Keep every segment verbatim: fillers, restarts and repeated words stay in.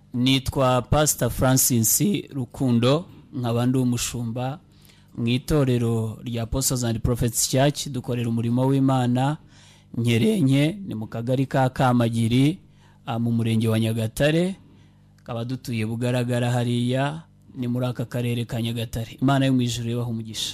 Nitwa Pastor Francis Rukundo, nkaba ndi umushumba mu itorero rya Apostles and Prophets Church. Dukorera umurimo w'Imana Nyerenye, ni mu kagari ka Kamagiri mu murenge wa Nyagatare, kaba dutuye Bugaragara hariya ni muri aka karere ka Nyagatare. Imana yo mu ijuru ibahe umugisha.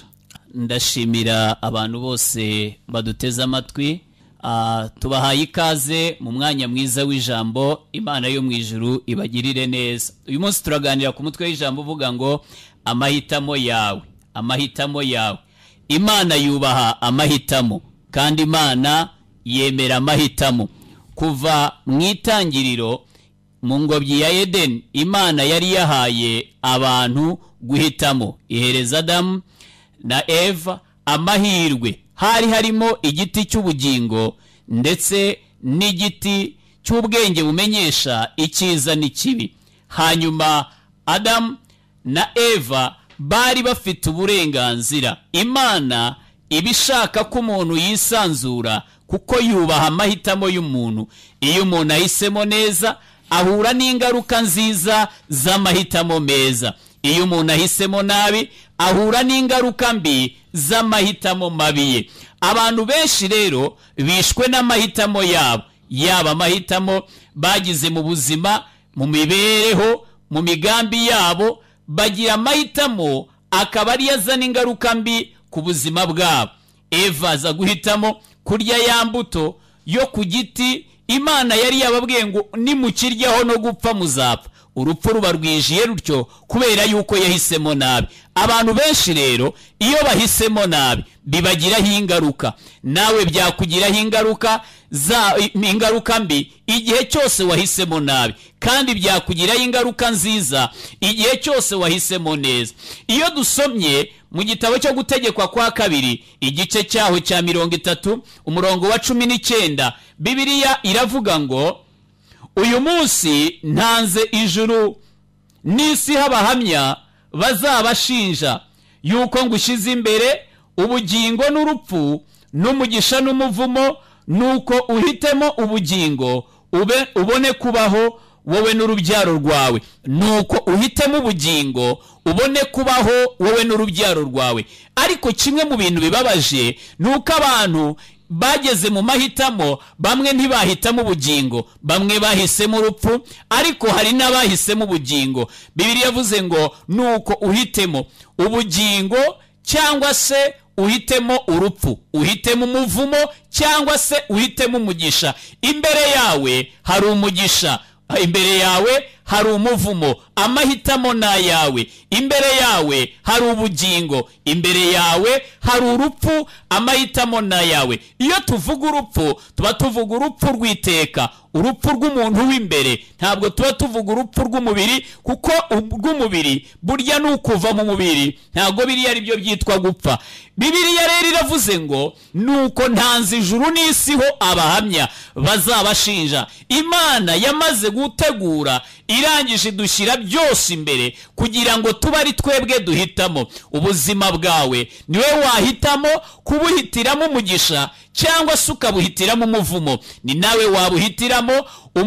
Ndashimira abantu bose baduteze amatwi. Uh, tubahaye ikaze mu mwanya mwiza w'ijambo. Imana yo mu ijuru ibagirire neza. Uyu munsi turaganira ku mutwe w'ijambo uvuga ngo amahitamo yawe, amahitamo yawe. Imana yubaha amahitamo kandi Imana yemera amahitamo. Kuva mu itangiriro mu ngobyi ya Edeni, Imana yari yahaye abantu guhitamo. Ihereza Adamu na Eva amahirwe. Hari harimo igiti cy'ubugingo ndetse n'igiti cy'ubwenge bumenyesha icyiza n'ikibi. Hanyuma Adam na Eva bari bafite uburenganzira. Imana ibishaka ko umuntu yisanzura kuko yubaha amahitamo y'umuntu. Iyo umuntu ahisemo neza ahura n'ingaruka nziza z'amahitamo meza. Iyo umuntu ahisemo nabi ahura n'ingaruka mbi z'amahitamo mabiye. Abantu benshi rero bishwe n'amahitamo yabo, yaba amahitamo bagize mu buzima, mu mibereho, mu migambi yabo. Bagira amahitamo akaba ari yazana ingaruka mbi ku buzima bwabo. Eva aza guhitamo kurya ya mbuto yo ku giti Imana yari yababwiye ngo nimukiryaho no gupfa muzapfa. Urupfu ruba rwijiye rutyo kubera yuko yahisemo nabi. Abantu benshi rero iyo bahisemo nabi bibagiraho ingaruka. Nawe byakugiraho ingaruka za ingaruka mbi igihe cyose wahisemo nabi, kandi byakugiraho ingaruka nziza igihe cyose wahisemo neza. Iyo dusomye mu gitabo cyo gutegekwa kwa kabiri igice cyaho cya mirongo itatu umurongo wa cumi n'icyenda, Bibiliya iravuga ngo uyu munsi ntanze ijuru n'isi h'abahamya bazabashinja yuko ngushize imbere ubugingo n'urupfu n'umugisha n'umuvumo, nuko uhitemo ubugingo ube ubone kubaho wowe n'urubyaro rwawe. Nuko uhitemo ubugingo ubone kubaho wowe n'urubyaro rwawe. Ariko kimwe mu bintu bibabaje nuko abantu bageze mu mahitamo, bamwe ntibahitamo ubugingo, bamwe bahisemo urupfu, ariko hari n'abahisemo ubugingo. Bibiliya yavuze ngo nuko uhitemo ubugingo cyangwa se uhitemo urupfu, uhitemo umuvumo cyangwa se uhitemo umugisha. Imbere yawe hari umugisha, imbere yawe hari umuvumo. Amahitamo na yawe. Imbere yawe hari ubugingo, imbere yawe hari urupfu. Amahitamo na yawe. Iyo tuvuga urupfu tuba tuvuga urupfu rw'iteka, urupfu rw'umuntu w'imbere. Ntabwo tuba tuvuga urupfu rw'umubiri, kuko rw'umubiri burya nukuva mu mubiri ntabwo biri ari byo byitwa gupfa. Bibiliya rero iravuze ngo nuko ntanze ijuru n'isi ho abahamya bazabashinja. Imana yamaze gutegura, irangije dushyira byose imbere kugira ngo tuba ari twebwe duhitamo. Ubuzima bwawe niwe wahitamo kubuhitiramo umugisha cyangwa se ukabuhitiramo umuvumo. Ni nawe wabuhitiramo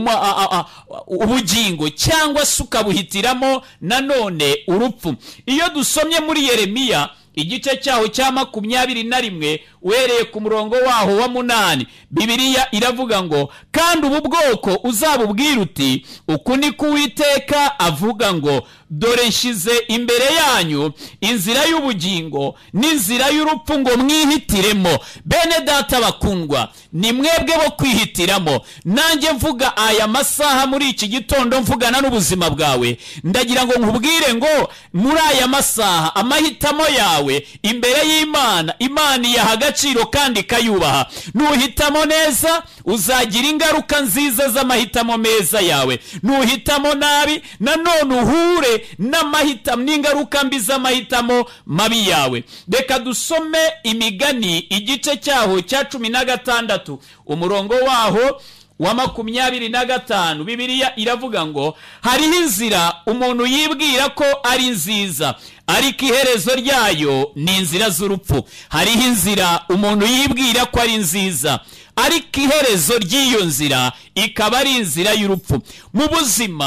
ubugingo cyangwa se ukabuhitiramo nanone urupfu. Iyo dusomye muri Yeremiya igice cyaho cya makumyabiri na rimwe uhereye ku murongo waho wa munani, Bibiliya iravuga ngo kandi ubu bwoko uzabubwira uti uku ni ko Uwiteka avuga ngo dore nshize imbere yanyu inzira y'ubugingo n'inzira y'urupfu ngo mwihitiremo. Bene data bakundwa, ni mwebwe bo kwihitiramo. Nanjye mvuga aya masaha muri iki gitondo mvugana n'ubuzima bwawe, ndagira ngo nkubwire ngo muri aya masaha amahitamo yawe imbere y'Imana, Imana yaha agaciro kandi kayubaha. Nuhitamo neza uzagira ingaruka nziza z'amahitamo meza yawe. Nuhitamo nabi nanone uhure n'amahitamo n'ingaruka mbi z'amahitamo mabi yawe. Reka dusome Imigani igice cyaho cya cumi na gatandatu umurongo waho wa makumyabiri na gatanu. Bibiliya iravuga ngo hariho inzira umuntu yibwira ko ari nziza, ariko iherezo ryayo ni inzira z'urupfu. Hariho inzira umuntu yibwira ko ari nziza, ariko iherezo ry'iyo nzira ikaba ari inzira y'urupfu. Mu buzima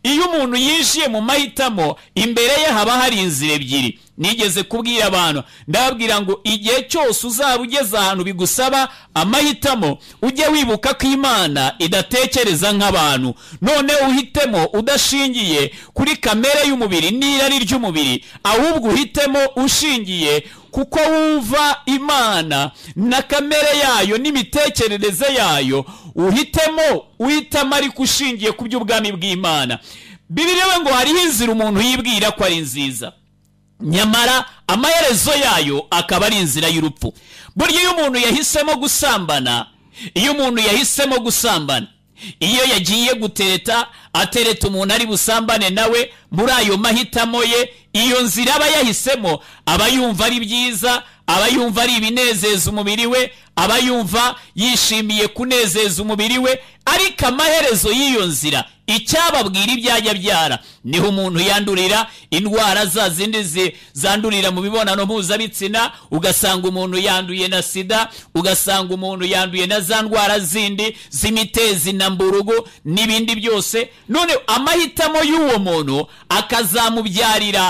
iyo umuntu yinjiye mu mahitamo imbere ye haba hari inzira ebyiri. Nigeze kubwira abantu ndababwira ngo igihe cyose uzaba ugeze ahantu bigusaba amahitamo ujye wibuka ko Imana idatekereza nk'abantu, none uhitemo udashingiye kuri kamere y'umubiri n'irari ry'umubiri, ahubwo uhitemo ushingiye kuko wumva Imana na kamere yayo n'imitekerereze yayo, uhitemo uhitamo ariko ushingiye ku by'ubwami bw'Imana. Bibiliya ngo hariho inzira umuntu yibwira ko ari nziza, nyamara amaherezo yayo akaba ari inzira y'urupfu. Burya iyo umuntu yahisemo gusambana, iyo umuntu yahisemo gusambana, iyo yagiye gutereta atereta umuntu ari busambane nawe, muri ayo mahitamo ye, iyo nzira aba yahisemo aba yumva ari byiza, aba yumva ari ibinezeza umubiri we, aba yumva yishimiye kunezeza umubiri we, ariko amaherezo y'iyo nzira icyababwira ibyajya byara niho umuntu yandurira indwara za zindi zandurira mu mibonano mpuzabitsina, ugasanga umuntu yanduye na sida, ugasanga umuntu yanduye na za ndwara zindi z'imitezi na mburugu n'ibindi byose. None amahitamo y'uwo muntu akazamubyarira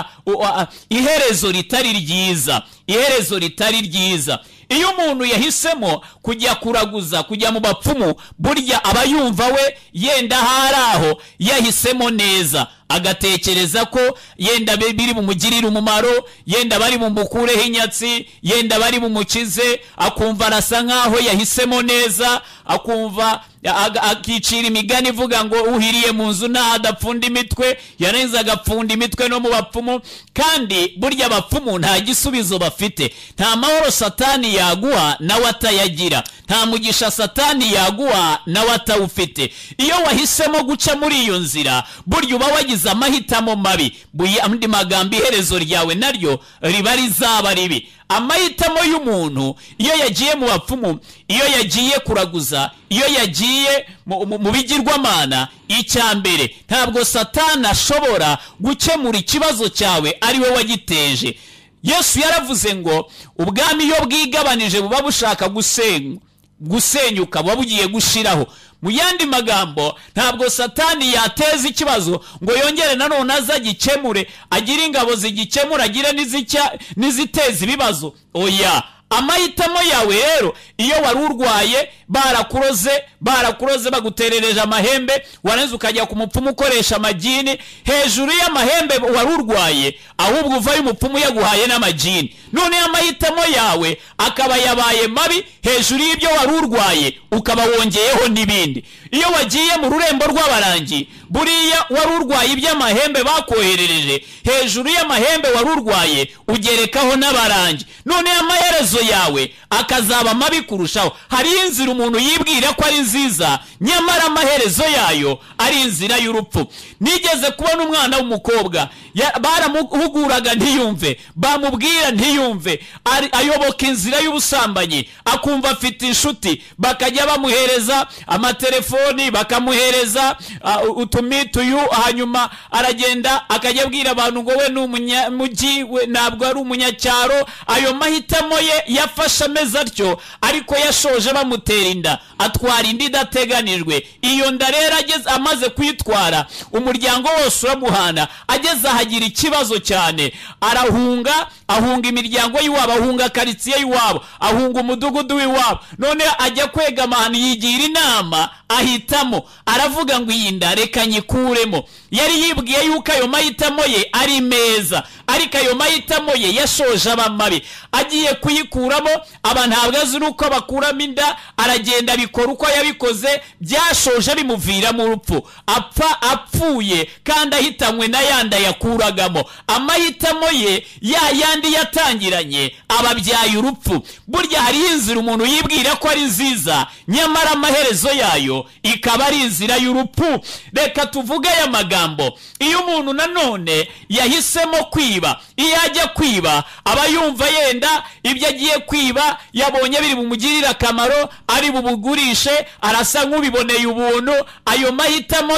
iherezo ritari ryiza, iherezo ritari ryiza. Iyo umuntu yahisemo kujya kuraguza, kujya mu bapfumu, burya aba yumva we yenda haraho yahisemo neza, agatekereza ko yenda biri bumugirire umumaro, yenda bari bumukureho inyatsi, yenda bari bumukize, akumva arasa nkaho yahisemo neza, akumva akicira imigani ivuga ngo uhiriye mu nzu nta adapfunda imitwe, yanenze agapfunda imitwe no mu bapfumu. Kandi burya abapfumu nta gisubizo bafite, nta mahoro Satani yaguha nawe atayagira, nta mugisha Satani yaguha nawe atawufite. Iyo wahisemo guca muri iyo nzira, burya uba wagize amahitamo mabi. Buye andi magambo iherezo ryawe naryo riba rizaba ribi. Amahitamo y'umuntu iyo yagiye mu bapfumu, iyo yagiye kuraguza, iyo yagiye mu bigirwamana, icyambere ntabwo Satani ashobora gukemura ikibazo cyawe ari we wagiteje. Yesu yaravuze ngo ubwami iyo bwigabanije buba bushaka gusenywa, gusenyuka buba bugiye gushiraho. Mu yandi magambo ntabwo Satani yateza ikibazo ngo yongere nanone azagikemure, agira ingabo zigikemura, agira n'iziteza ibibazo. Oya, amahitamo yawe rero iyo wari urwaye barakuroze barakuroze baguterereje amahembe, warenze ukajya ku mupfumu ukoresha amagini hejuru y'amahembe wari urwaye, ahubwo uvayo umupfumu yaguhaye n'amagini. None amahitamo yawe akaba yabaye mabi, hejuru y'ibyo wari urwaye ukaba wongeyeho n'ibindi. Iyo wagiye mu rurembo rw'abarangi, buriya wari urwaye iby'amahembe bakoherereje, hejuru y'amahembe wari urwaye ugerekaho n'abarangi. None amaherezo yawe akazaba mabi kurushaho. Hari inzira umuntu yibwira ko ari nziza, nyamara amaherezo yayo ari inzira y'urupfu. Nigeze kubona umwana w'umukobwa baramuhuguraga ntiyumve, bamubwira ntiyumve, ayoboka inzira y'ubusambanyi, akumva afite inshuti, bakajya bamuhereza amatelefoni, bakamuhereza uh, utumituyu, hanyuma aragenda akajya abwira abantu ngo we n'umunyamujyi, we ntabwo ari umunyacyaro. Ayo mahitamo ye yafashe ameze atyo, ariko yashoje bamutera inda, atwara inda idateganijwe. Iyo nda rero ageze amaze kwitwara, umuryango wose uramuhana, ageze ahagira ikibazo cyane, arahunga, ahunga imiryango y'iwabo, ahunga karitsiye y'iwabo, ahunga umudugudu w'iwabo. None ajya kwegama ahantu yigira inama, ahitamo, aravuga ngo iyi nda reka nyikuremo. Yari yibwiye yuko ayo mahitamo ye ari meza, ariko ayo mahitamo ye yashoje aba mabi. Agiye kuyikuramo, aba ntabwo azi uko bakuramo inda, aragenda abikora uko yabikoze, byashoje bimuvira mu rupfu, apfa apfuye kandi ahitanywe na yanda yakuragamo. Amahitamo ye ya yandi yatangiranye ababyaye urupfu. Burya hari inzira umuntu yibwira ko ari nziza, nyamara amaherezo yayo ikaba ari inzira y'urupfu. Reka tuvuge aya magambo. Iyo umuntu nanone yahisemo kwiba, iyo ajya kwiba aba yumva yenda ibyo agiye kwiba yabonye biri bumugirira akamaro, ari bubugurishe, arasa nk'ubiboneye ubuntu. Ayo mahitamo ye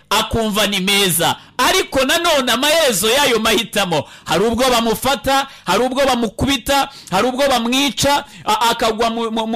akumva ni meza, ariko nanone amaherezo y'ayo mahitamo hari ubwo bamufata, hari ubwo bamukubita, hari ubwo bamwica akagwa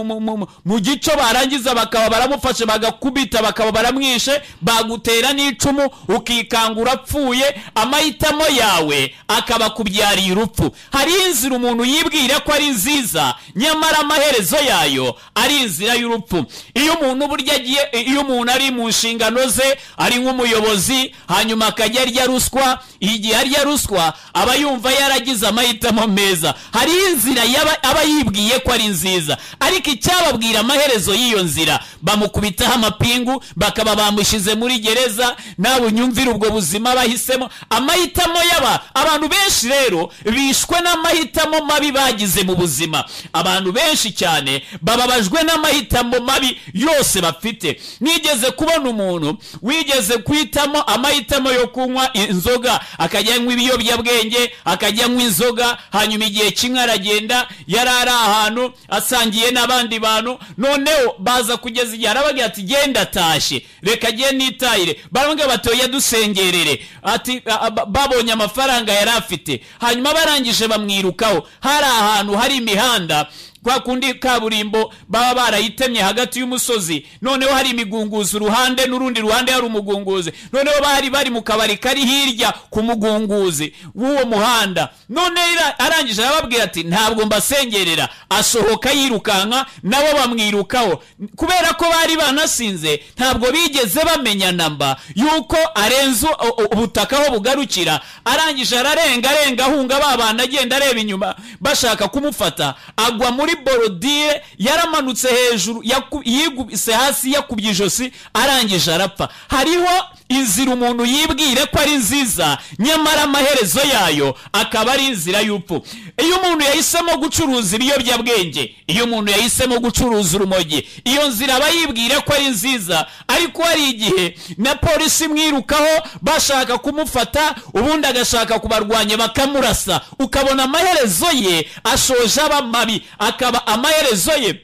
mu gico, barangiza bakaba baramufashe bagakubita bakaba baramwishe, bagutera n'icumu ukikangura apfuye, amahitamo yawe akaba kubyariye urupfu. Hari inzira umuntu yibwira ko ari nziza, nyamara amaherezo yayo ari inzira y'urupfu. Iyo umuntu burya agiye, iyo umuntu ari mu nshingano ze, ari nk'umuyobozi, hanyuma akajya arya ruswa, igihe arya ruswa aba yumva yaragize amahitamo meza. Hari inzira aba yibwiye ko ari nziza, ariko icyababwira amaherezo y'iyo nzira, bamukubitaho amapingu bakaba bamushize muri gereza. Nawe unyumvira ubwo buzima bahisemo. Amahitamo y'aba abantu benshi rero bishwe n'amahitamo mabi bagize mu buzima. Abantu benshi cyane bababajwe n'amahitamo mabi yose bafite. Nigeze kubona umuntu wigeze kwitamo amahitamo yo kunywa inzoga, akajya anywa ibiyobyabwenge, akajya anywa inzoga, hanyuma igihe kimwe aragenda, yarari ahantu asangiye n'abandi bantu, noneho baza kugeza igihe arabagira ati genda tashe, reka giye nitayire. Baramwe batoya dusengerere, ati babonye amafaranga yari afite, hanyuma barangije bamwirukaho. Hari ahantu hari imihanda kwa kundi kaburimbo baba barayitemye hagati y'umusozi, noneho hari imigunguzi uruhande n'urundi ruhande hari umugunguzi, noneho bari bari mu kabari kari hirya ku mugunguzi w'uwo muhanda. None arangije arababwira ati ntabwo mbasengerera, asohoka yirukanka, nabo bamwirukaho. Kubera ko bari banasinze, ntabwo bigeze bamenya namba yuko arenze ubutaka aho bugarukira. Arangije ararenga arenga ahunga, babana agenda areba inyuma bashaka kumufata, agwa muri borodire, yaramanutse hejuru, yigubise hasi, yakubye ijosi, arangije arapfa. Hariho inzira umuntu yibwire ko ari nziza, nyamara amaherezo yayo akaba ari inzira y'upfu. Iyo umuntu yahisemo gucuruza ibiyobyabwenge, iyo umuntu yahisemo gucuruza urumogi, iyo nzira aba yibwire ko ari nziza, ariko hari igihe na polisi mwirukaho bashaka kumufata, ubundi agashaka kubarwanya bakamurasa, ukabona amaherezo ye ashoje aba mabi, akaba amaherezo ye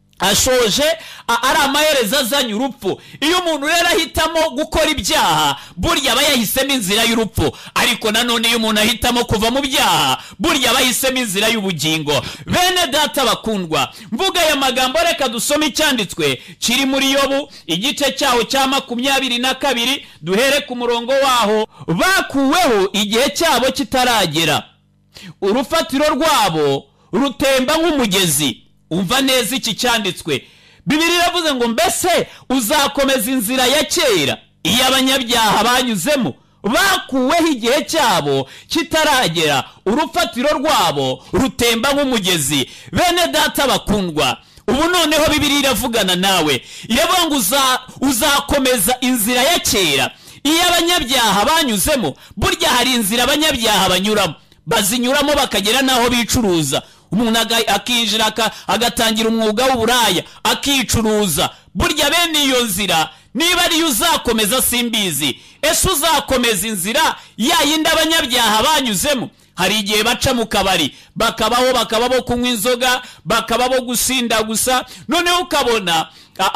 ashoje ari amaherezo azanye urupfu. Iyo umuntu rero ahitamo gukora ibyaha, burya aba yahisemo inzira y'urupfu, ariko nanone iyo umuntu ahitamo kuva mu byaha, burya aba yahisemo inzira y'ubugingo. Bene data bakundwa, mvuga aya magambo reka dusome icyanditswe kiri muri Yobu igice cyaho cya makumyabiri na kabiri, duhere ku murongo waho. Bakuweho igihe cyabo kitaragera, urufatiro rwabo rutemba nk'umugezi. Umva neza iki cyanditswe. Bibiliya iravuze ngo mbese uzakomeza inzira ya kera iyo abanyabyaha banyuzemo? Bakuweho igihe cyabo kitaragera, urufatiro rwabo rutemba nk'umugezi. Bene data bakundwa, ubu noneho Bibiliya iravugana nawe, iravuga ngo uzakomeza inzira ya kera iyo abanyabyaha banyuzemo. Burya hari inzira abanyabyaha banyuramo, bazinyuramo bakagera naho bicuruza. Umuntu akinjira agatangira umwuga w'uburaya akicuruza. Burya bene iyo nzira niba ariyo uzakomeza simbizi. Ese uzakomeza inzira ya yindi abanyabyaha banyuzemo? Hari igihe baca mu kabari bakabaho, bakababo kunywa inzoga, bakababo gusinda gusa, noneho ukabona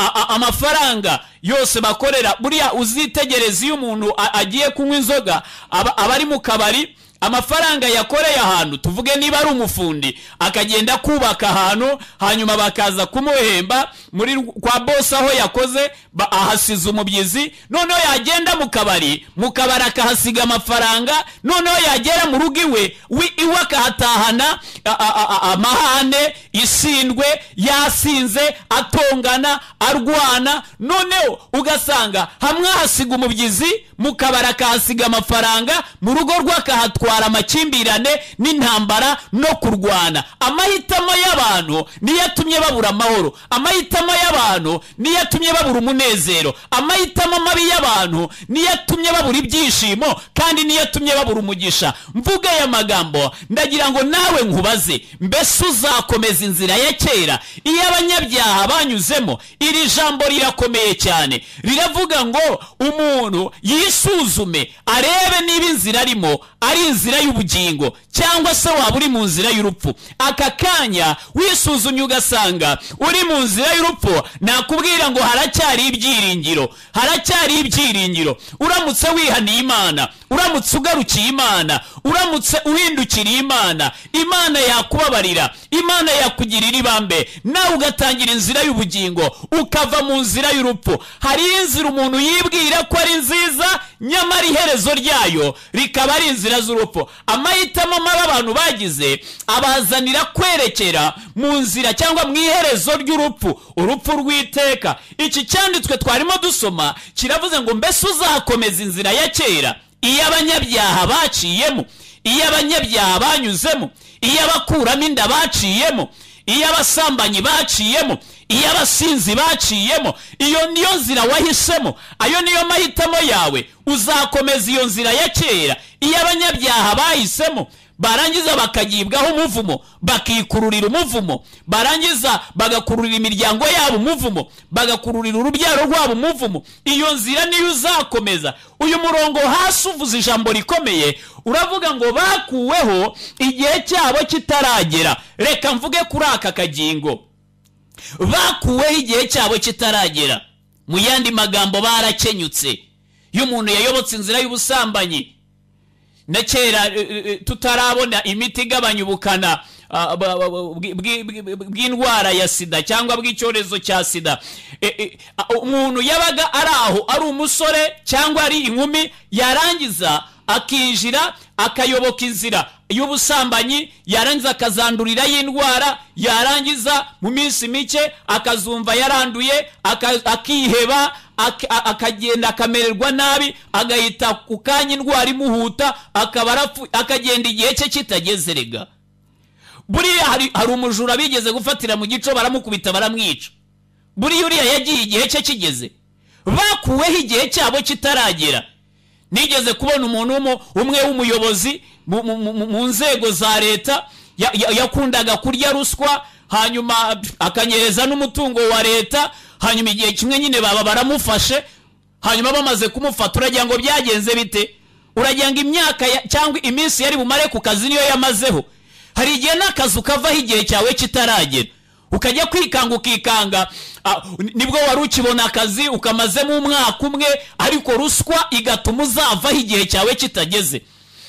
amafaranga yose bakorera. Buriya uzitegereza iyo umuntu agiye kunywa inzoga, abari mu kabari, amafaranga yakoreye ahantu, tuvuge niba ari umufundi akagenda kubaka ahantu, hanyuma bakaza kumuhemba muri kwa boss aho yakoze, ahasize umubyizi, noneho yagenda mu kabari, mu kabari akahasiga amafaranga, noneho yagera mu rugo iwe iwe akahatahana amahane, isindwe, yasinze, atongana, arwana. Noneho ugasanga hamwe hasiga umubyizi, mu kabari akahasiga amafaranga, mu rugo rwe akahatwara amakimbirane n'intambara no kurwana. Amahitamo y'abantu niyo yatumye babura amahoro, amahitamo y'abantu niyo yatumye babura umunezero, amahitamo mabi y'abantu niyo yatumye babura ibyishimo, kandi niyo yatumye babura umugisha. Mvuga aya magambo ndagira ngo nawe nkubaze, mbese uzakomeza inzira ya kera iyo abanyabyaha banyuzemo? Iri jambo rirakomeye cyane, riravuga ngo umuntu yisuzume arebe niba inzira arimo ari nzira y'ubugingo cyangwa se waba uri mu nzira y'urupfu. Aka kanya wisuzumye ugasanga uri mu nzira y'urupfu, nakubwira ngo haracyari ibyiringiro, haracyari ibyiringiro. Uramutse wihaniye Imana, uramutse ugarukiye Imana, uramutse uhindukiriye Imana, Imana yakubabarira, Imana yakugirira ibambe, nawe ugatangira inzira y'ubugingo ukava mu nzira y'urupfu. Hari inzira umuntu yibwira ko ari nziza, nyamara iherezo ryayo rikaba ari inzira z'urupfu. Amahitamo mabi abantu bagize abazanira kwerekera mu nzira cyangwa mu iherezo ry'urupfu, urupfu rw'iteka. Iki cyanditswe twarimo dusoma kiravuze ngo mbese uzakomeza inzira ya kera, iyo abanyabyaha baciyemo, iyo abanyabyaha banyuzemo, iyo abakuramo inda baciyemo, iyo abasambanyi baciyemo, iyo abasinzi baciyemo. Iyo niyo nzira wahisemo, ayo niyo mahitamo yawe. Uzakomeza iyo nzira ya kera, iyo abanyabyaha bahisemo, barangiza bakagibwaho umuvumo, bakikururira umuvumo, barangiza bagakururira imiryango yabo umuvumo, bagakururira urubyaro rwabo umuvumo. Iyo nzira niyo uzakomeza. Uyu murongo hasi uvuze ijambo rikomeye, uravuga ngo bakuweho igihe cyabo kitaragera. Reka mvuge kuri aka kagingo, bakuweho igihe cyabo kitaragera. Mu yandi magambo barakenyutse. Iyo umuntu yayobotse inzira y'ubusambanyi, na kera tutarabona imiti igabanya ubukana bw'indwara ya sida cyangwa bw'icyorezo cya sida, umuntu yabaga ari aho, ari umusore cyangwa ari inkumi, yarangiza akinjira akayoboka inzira y'ubusambanyi, yarangiza akazandurira y'indwara, yarangiza mu minsi mike akazumva yaranduye, akiheba, akagenda akamererwa nabi, agahita ku kanya indwara imuhuta, akaba akagenda igihe cye kitageze. Rega buriya hari umujura bigeze gufatira mu gico, baramukubita baramwica. Buriya uriya yagiye igihe cye kigeze. Bakuweho igihe cyabo kitaragera. Nigeze kubona umuntu umwe w'umuyobozi mu nzego za leta yakundaga kurya ruswa, hanyuma akanyereza n'umutungo wa leta. Hanyuma igihe kimwe nyine baba baramufashe, hanyuma bamaze kumufata, uragira ngo byagenze bite? Uragira ngo imyaka cyangwa iminsi yari bumare ku kazi niyo yamazeho? Hari igihe n'akazi ukavaho igihe cyawe kitaragera, ukajya kwikanga ukikanga, nibwo wari ukibona akazi ukamazemo umwaka umwe, ariko ruswa igatuma uzavaho igihe cyawe kitageze.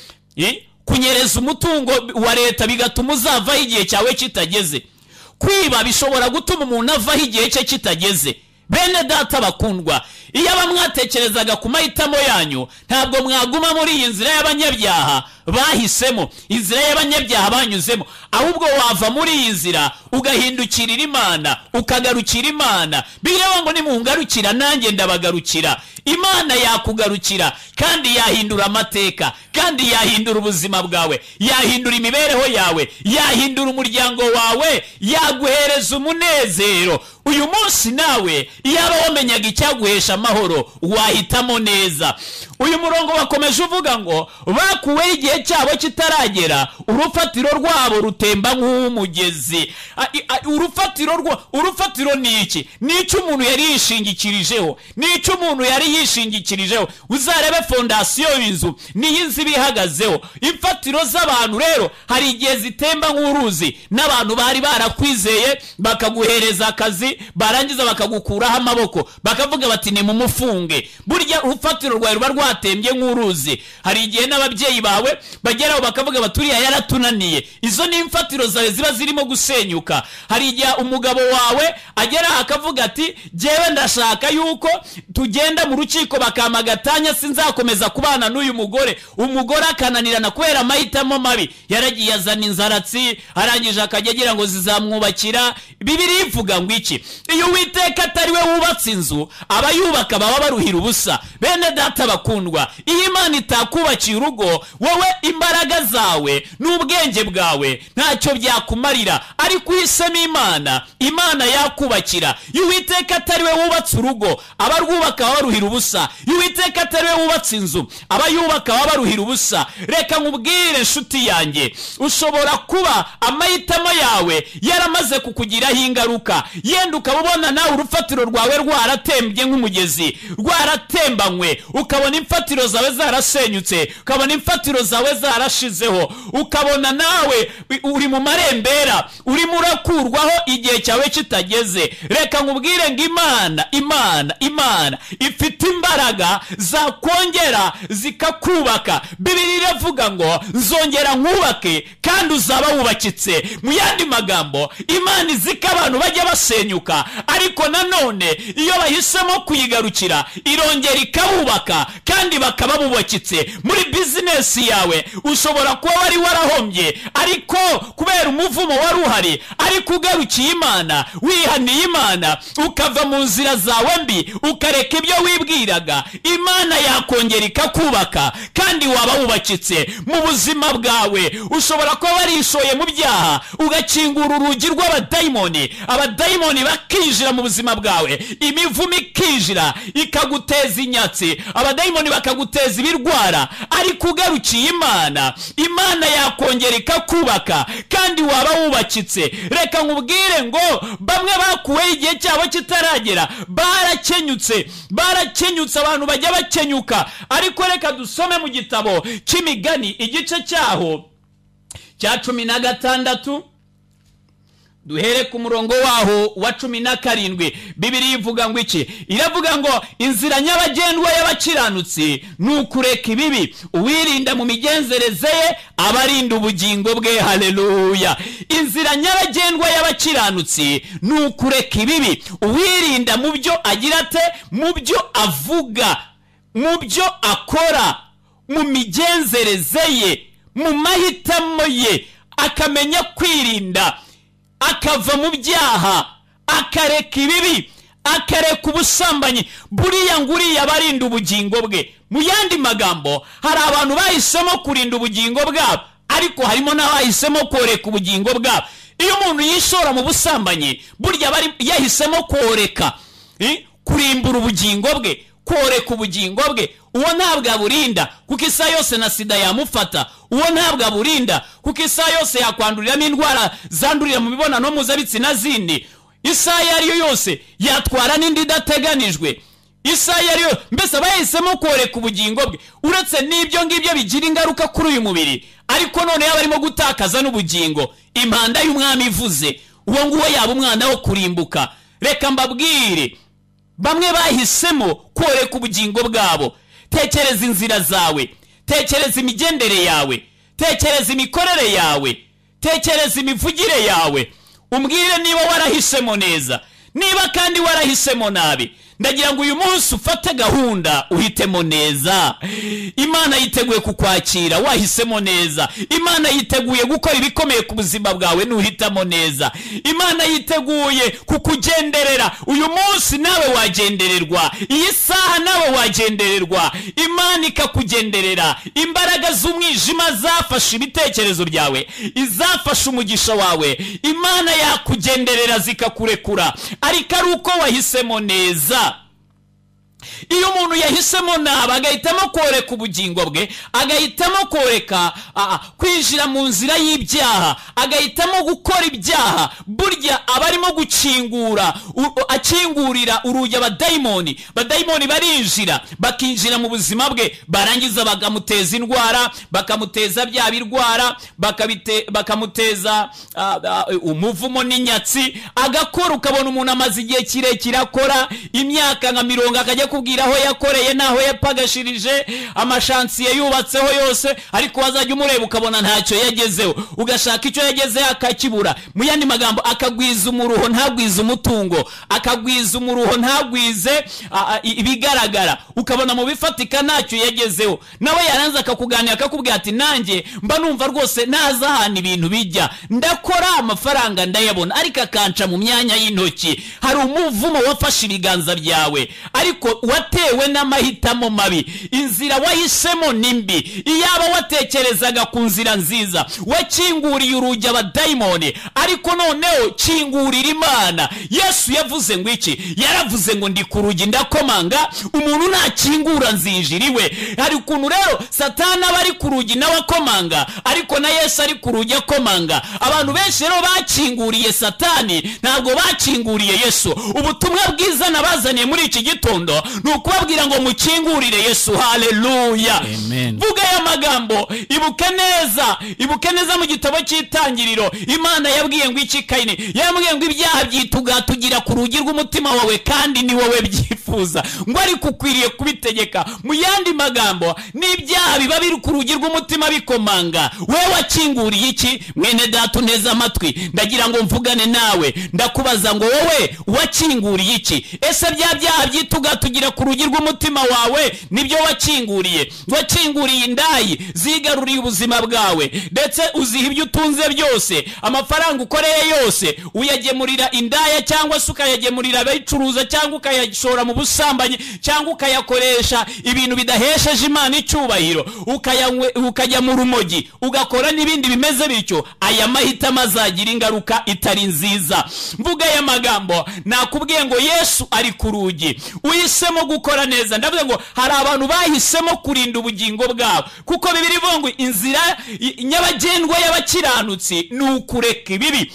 Kunyereza umutungo wa leta bigatuma uzavaho igihe cyawe kitageze. Kwiba bishobora gutuma umuntu avaho igihe cye kitageze. Bene data bakundwa, iyo abamwatekerezaga ku mahitamo yanyu, ntabwo mwaguma muri iyi nzira y'abanyabyaha bahisemo, inzira y'abanyabyaha banyuzemo, ahubwo wava muri iyi nzira ugahindukirira Imana, ukagarukira Imana. Bireba ngo nimungarukira nanjye ndabagarukira. Imana yakugarukira kandi yahindura amateka, kandi yahindura ubuzima bwawe, yahindura imibereho yawe, yahindura umuryango wawe, yaguhereza umunezero. Uyu munsi nawe iyaba wamenyaga icyaguhesha amahoro, wahitamo neza. Uyu murongo wakomeje uvuga ngo bakuweho igihe cyabo kitaragera, urufatiro rwabo rutemba nk'umugezi. Urufatiro rwa urufatiro ni iki? Ni icyo umuntu yari yishingikirijeho, ni icyo umuntu yari yishingikirijeho. Uzarebe fondasiyo y'inzu niyo inzu bihagazeho. Imfatiro z'abantu rero hari igihe zitemba nk'uruzi, n'abantu bari barakwizeye bakaguhereza akazi, barangiza bakagukuraho amaboko, bakavuga bati ni mumufunge. Burya urufatiro rwawe ruba rwatembye nk'uruzi. Hari igihe n'ababyeyi bawe bageraho bakavuga bati uriya yaratunaniye. Izo ni imfatiro zawe ziba zirimo gusenyuka. Hari igihe umugabo wawe agera akavuga ati jewe ndashaka yuko tugenda mu rukiko bakamagatanya, sinzakomeza kubana n'uyu mugore. Umugore akananirana kubera amahitamo mabi, yaragiye azana inzaratsi, arangije akajya agira ngo zizamwubakira. Bibiliya ivuga ngo iki? Iyo Uwiteka atari we wubatse inzu, abayubaka baba baruhira ubusa. Bene data bakundwa, iyo Imana itakubakiye urugo, wowe imbaraga zawe n'ubwenge bwawe ntacyo byakumarira. Ariko uhisemo Imana, Imana yakubakira. Iyo Uwiteka atari we wubatse urugo, abarwubaka baba baruhira ubusa. Iyo Uwiteka atari we wubatse inzu, abayubaka baba baruhira ubusa. Reka nkubwire nshuti yanjye, ushobora kuba amahitamo yawe yaramaze kukugiraho ingaruka. Yenda ukaba ubona nawe urufatiro rwawe rwaratembye nk'umugezi, rwaratembanywe, ukabona imfatiro zawe zarasenyutse, ukabona imfatiro zawe zarashizeho, ukabona nawe uri mu marembera, urimo urakurwaho igihe cyawe kitageze. Reka nkubwire ngo Imana Imana Imana ifite imbaraga zakongera zikakubaka. Bibiliya iravuga ngo nzongera nkubake kandi uzaba wubakitse. Mu yandi magambo, Imana izika abantu bajya basenyuka, ariko nanone iyo bahisemo kuyigarukira irongera ikabubaka kandi bakaba bubakitse. Muri bizinesi yawe ushobora kuba wari warahombye, ariko kubera umuvumo wari uhari, ariko ugarukiye Imana, wihaniye Imana, ukava mu nzira zawe mbi, ukareka ibyo wibwiraga, Imana yakongera ikakubaka kandi waba wubakitse. Mu buzima bwawe ushobora kuba warishoye mu byaha, ugakingura urugi rw'abadayimoni, abadayimoni bakinjira mu buzima bwawe, imivumo ikinjira ikaguteza inyatsi, abadayimoni bakaguteza ibirwara, ariko ugarukiye Imana, Imana yakongera ikakubaka kandi waba wubakitse. Reka nkubwire ngo bamwe bakuweho igihe cyabo kitaragera, barakenyutse barakenyutse abantu bajya bakenyuka. Ariko reka dusome mu gitabo cy'Imigani igice cyaho cya cumi na gatandatu, duhere ku murongo waho wa cumi na karindwi. Bibiliya ivuga ngo iki? Iravuga ngo inzira nyabagendwa y'abakiranutsi ni ukureka ibibi, uwirinda mu migenzereze ye abarinda ubugingo bwe. Haleluya! Inzira nyabagendwa y'abakiranutsi ni ukureka ibibi, uwirinda mu byo agira ate, mu byo avuga, mu byo akora, mu migenzereze ye, mu mahitamo ye, akamenya kwirinda, akava mu byaha, akareka ibibi, akareka ubusambanyi. Buriya nguriya barinda ubugingo bwe. Mu yandi magambo, hari abantu bahisemo kurinda ubugingo bwabo, ariko harimo n'abahisemo koreka ubugingo bwabo. Iyo umuntu yishora mu busambanyi, burya bari yahisemo koreka, eh? kurimbura ubugingo bwe, koreka ubugingo bwe. Uwo ntabwo aburinda kuko isa yose na sida yamufata. Uwo ntabwo aburinda kuko isa yose yakwanduriramo indwara zandurira mu mibonano mpuzabitsina zindi. Isa yariyo yose yatwara n'indi idateganijwe. Isa yariyo mbese bahisemo koreka ubugingo bwe. Uretse n'ibyo ngibyo bigira ingaruka kuri uyu mubiri, ariko none yaba arimo gutakaza n'ubugingo. Impanda y'umwami ivuze, uwo nguwo yaba umwana wo kurimbuka. Reka mbabwire, bamwe bahisemo koreka ubugingo bwabo. Tekereza inzira zawe, tekereza imigendere yawe, tekereza imikorere yawe, tekereza imivugire yawe, umbwire niba warahisemo neza, niba kandi warahisemo nabi. Ndagira ngo uyu munsi ufate gahunda uhitemo neza. Imana yiteguye kukwakira wahisemo neza. Imana yiteguye gukora ibikomeye ku buzima bwawe nuhitamo neza. Imana yiteguye kukugenderera. Uyu munsi nawe wagendererwa, iyi saha nawe wagendererwa. Imana ikakugenderera. Imbaraga z'umwijima zafashe ibitekerezo byawe, izafashe umugisha wawe, Imana yakugenderera zikakurekura, ariko ari uko wahisemo neza. Iyo umuntu yahisemo nabi, agahitamo koreka ubugingo bwe, agahitamo koreka kwinjira mu nzira y'ibyaha, agahitamo gukora ibyaha, burya abarimo gukingura akingurira urugi abadayimoni. Badayimoni barinjira bakinjira mu buzima bwe, barangiza bakamuteza indwara, bakamuteza bya birwara, bakamuteza umuvumo n'inyatsi, agakora. Ukabona umuntu amaze igihe kirekire akora imyaka nka mirongo, akajya kubwira aho yakoreye naho yapagashirije amashansiye yubatseho yose, ariko wazajya umureba ukabona ntacyo yagezeho, ugashaka icyo yagezeho akakibura. Mu yandi magambo, akagwiza umuruho ntagwize umutungo, akagwiza umuruho ntagwize ibigaragara, ukabona mu bifatika ntacyo yagezeho. Nawe yaranze akakuganira akakubwira ati nanjye mba numva rwose naza ahantu ibintu bijya, ndakora amafaranga ndayabona, ariko akanca mu myanya y'intoki. Hari umuvumo wafashe ibiganza byawe, ariko watewe n'amahitamo mabi, inzira wahisemo nimbi. Iyaba watekerezaga ku nzira nziza, wakinguriye urugi abadayimoni, ariko noneho kingurira Imana. Yesu yavuze ngo iki? Yaravuze ngo ndi ku rugi ndakomanga, umuntu nakingura nzinjiriwe. Hari ukuntu rero Satani aba ari ku rugi nawe akomanga, ariko na Yesu ari ku rugi akomanga. Abantu benshi rero bakinguriye Satani, ntabwo bakinguriye Yesu. Ubutumwa bwiza nabazaniye muri iki gitondo ni ukubabwira ngo mukingurire Yesu. Haleluya, amen. Vuga ya magambo, ibuke neza, ibuke neza mu gitabo cy'Itangiriro Imana yabwiye ngo iki Kayini? Yabwiye ngo ibyaha byitugatugira ku rugi rw'umutima wawe kandi ni wowe byifuza, ngo ari kukwiriye kubitegeka. Mu yandi magambo, n'ibyaha biba biri ku rugi rw'umutima bikomanga, wewe wakinguriye iki? Mwene data uneze amatwi, ndagira ngo mvugane nawe, ndakubaza ngo wowe wakinguriye iki? Ese bya byaha byitugatugira ku rugi rw'umutima wawe nibyo wakinguriye? Wakinguriye indayi zigaruriye ubuzima bwawe, ndetse uziha ibyo utunze byose, amafaranga ukoreye yose uyagemurira indaya, cyangwa se ukayagemurira abayicuruza, cyangwa ukayashora mu busambanyi, cyangwa ukayakoresha ibintu bidahesheje Imana icyubahiro, ukajya mu rumogi, ugakora n'ibindi bimeze bityo. Aya mahitamo azagira ingaruka itari nziza. Mvuga aya magambo, nakubwiye ngo Yesu ari ku rugi. Uhisemo gukora neza. Ndavuga ngo hari abantu bahisemo kurinda ubugingo bwabo, kuko Bibiri ivuga ngo inzira nyabagendwa y'abakiranutsi ni ukureka ibibi,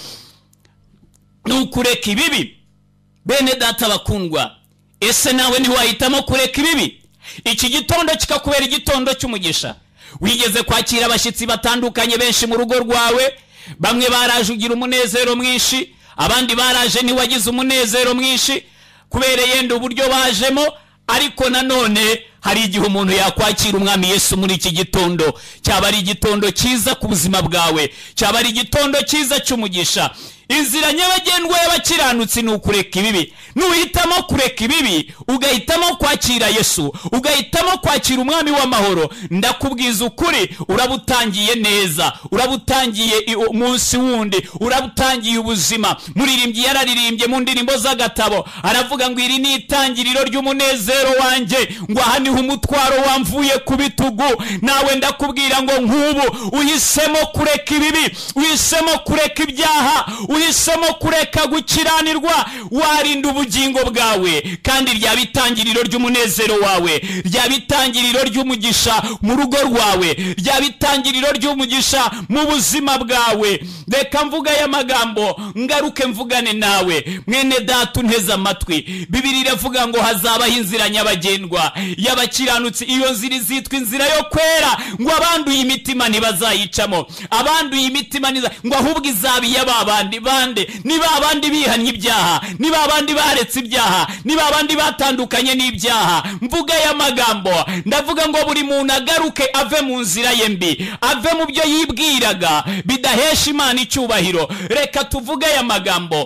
ni ukureka ibibi. Bene data bakundwa, ese nawe ntiwahitamo kureka ibibi? Iki gitondo kikakubera igitondo cy'umugisha. Wigeze kwakira abashyitsi batandukanye benshi mu rugo rwawe, bamwe baraje ugira umunezero mwinshi, abandi baraje ntiwagize umunezero mwinshi kubera yenda uburyo bajemo. Ariko nanone hari igihe umuntu yakwakira umwami Yesu muri iki gitondo, cyaba ari igitondo cyiza ku buzima bwawe, cyaba ari igitondo cyiza cy'umugisha. Inzira nyabagendwa y'abakiranutsi ni ukureka ibibi. Nuhitamo kureka ibibi, ugahitamo kwakira Yesu, ugahitamo kwakira umwami w'amahoro, ndakubwiza ukuri, urabutangiye neza, urabutangiye umunsi wundi, urabutangiye ubuzima. Muririmbyi yararirimbye mu ndirimbo z'agatabo, aravuga ngo iri ni itangiriro ry'umunezero wanjye, ngo aha niho umutwaro wamvuye ku bitugu. Nawe ndakubwira ngo nk'ubu uhisemo kureka ibibi, uhisemo kureka ibyaha, uhisemo kureka gukiranirwa, warinda ubugingo bwawe, kandi rya bitangiriro ry'umunezero wawe, rya bitangiriro ry'umugisha mu rugo rwawe, rya bitangiriro ry'umugisha mu buzima bwawe. Reka mvuga aya magambo, ngaruke mvugane nawe. Mwene data unteze amatwi, Bibiri iravuga ngo hazabaho inzira nyabagendwa y'abakiranutsi. Iyo nzira izitwa inzira yo kwera, ngo abanduye imitima ntibazayicamo, abanduye imitima niza, ngo ahubwo izaba iy'ababandi bande, niba abandi bihannye ibyaha, niba abandi baretse ibyaha, niba abandi batandukanye n'ibyaha. Mvuga aya magambo, ndavuga ngo buri muntu agaruke ave mu nzira ye mbi, ave mu byo yibwiraga bidahesha Imana icyubahiro. Reka tuvuge aya magambo,